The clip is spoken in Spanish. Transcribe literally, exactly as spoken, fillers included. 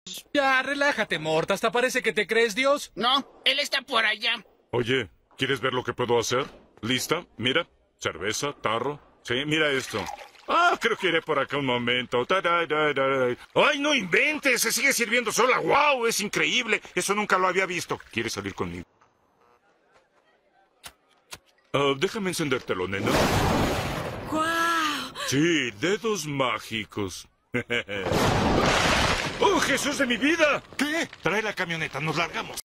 Ya, relájate, Mort. Hasta parece que te crees Dios. No, él está por allá. Oye, ¿quieres ver lo que puedo hacer? ¿Lista? Mira. Cerveza, tarro. Sí, mira esto. Ah, creo que iré por acá un momento. Tararararay. ¡Ay, no inventes! Se sigue sirviendo sola. ¡Wow! Es increíble. Eso nunca lo había visto. ¿Quieres salir conmigo? Ah, déjame encendértelo, nena. ¡Guau! Sí, dedos mágicos. ¡Oh, Jesús de mi vida! ¿Qué? Trae la camioneta, nos largamos.